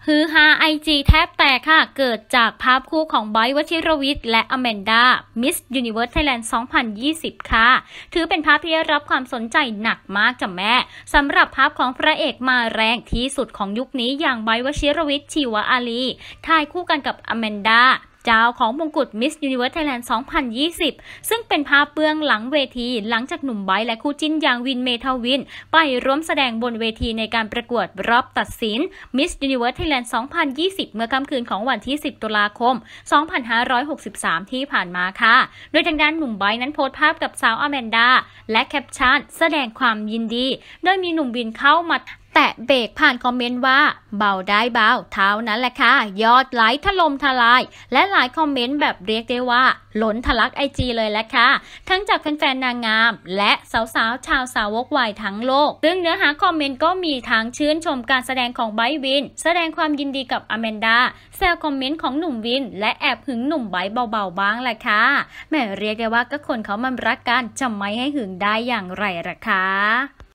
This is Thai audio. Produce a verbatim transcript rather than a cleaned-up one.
ฮือฮาไอจีแทบแตกค่ะเกิดจากภาพคู่ของไบร์ท วชิรวิทย์และอแมนดา มิส ยูนิเวิร์ส ไทยแลนด์ สองพันยี่สิบ ค่ะ ถือเป็นภาพที่ได้รับความสนใจหนักมากจ้ะแม่สำหรับภาพของพระเอกมาแรงที่สุดของยุคนี้อย่างไบร์ท วชิรวิทย์ ชีวอาลีถ่ายคู่กันกับอแมนดาเจ้าของมงกุฎ มิส ยูนิเวิร์ส ไทยแลนด์ สองพันยี่สิบ ซึ่งเป็นภาพเบื้องหลังเวทีหลังจากหนุ่มไบร์ทและคู่จิ้นอย่างวินเมทาวินไปร่วมแสดงบนเวทีในการประกวดรอบตัดสิน มิส ยูนิเวิร์ส ไทยแลนด์ สองพันยี่สิบ เมื่อค่ำคืนของวันที่ สิบ ตุลาคม สองพันห้าร้อยหกสิบสาม ที่ผ่านมาค่ะโดยทางด้านหนุ่มไบร์ทนั้นโพสต์ภาพกับสาวอแมนดาและแคปชั่นแสดงความยินดีโดยมีหนุ่มวินเข้ามาแตะเบรกผ่านคอมเมนต์ว่าเบาได้เบาเท่านั้นแหละค่ะยอดไลค์ถล่มทลายและหลายคอมเมนต์แบบเรียกได้ว่าล้นทะลักไอจีเลยแหละค่ะทั้งจากแฟนๆนางงามและสาวๆชาวสาวกวายทั้งโลกซึ่งเนื้อหาคอมเมนต์ก็มีทั้งชื่นชมการแสดงของไบร์ทวินแสดงความยินดีกับอแมนดาแซวคอมเมนต์ของหนุ่มวินและแอบหึงหนุ่มไบร์ทเบาๆบ้างแหละค่ะแม่เรียกได้ว่าก็คนเขามันรักกันจะไม่ให้หึงได้อย่างไรล่ะคะ